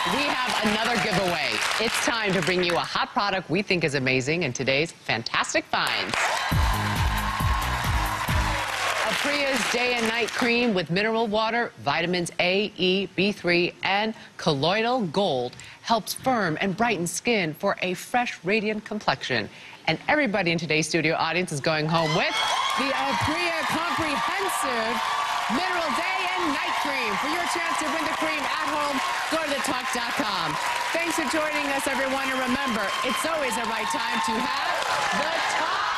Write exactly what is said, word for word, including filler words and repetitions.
We have another giveaway. It's time to bring you a hot product we think is amazing in today's Fantastic Finds. Appria's Day and Night Cream with mineral water, vitamins A, E, B three, and colloidal gold helps firm and brighten skin for a fresh, radiant complexion. And everybody in today's studio audience is going home with the Appriya Comprehensive Mineral Day and Night Cream. For your chance to win the cream at home, go to the talk dot com. Thanks for joining us, everyone. And remember, it's always the right time to have the talk.